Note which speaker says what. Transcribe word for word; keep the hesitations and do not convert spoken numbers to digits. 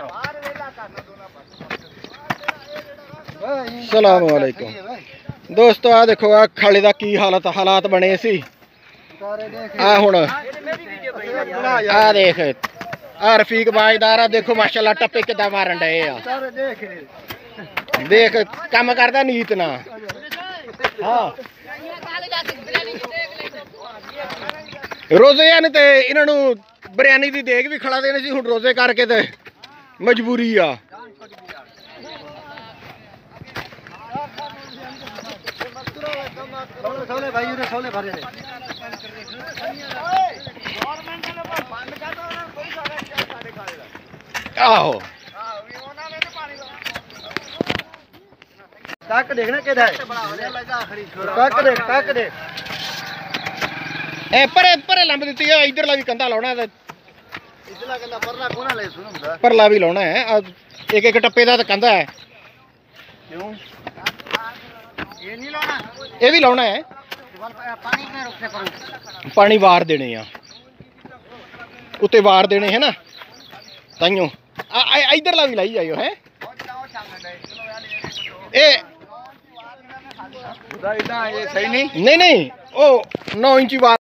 Speaker 1: सलाम वालेकुम दोस्तों, आ देखो आ खाले दा की हालत हालात बने सी। आ हुण आ देख आ रफीक बाजदार आ देखो माशाल्लाह टप्पे किदा मारन डे आ। देख काम करदा नीत ना। हाँ रोजे ने ते इन्हां नूं बिरयानी दी देग भी खड़ा देने सी, हुण रोजे करके ते मजबूरी आ। आहो टक देखना किधर है, टक देख टक देख ए परे परे लंब दी है। इधरला भी कंधा लाउणा ते इधरला कंधा परला कोना ले सुन हुंदा, परला भी लाउणा है। एक एक टप्पे दा ते कंधा है। क्यों ये नहीं लाउणा? ये भी लाउणा है। पानी में रुकने पर पानी वार देने आ, उत्ते वार देने है ना, ताइयों इधरला भी लाई जाइयो है। ए सही नहीं नहीं नहीं ओ नौ इंची वार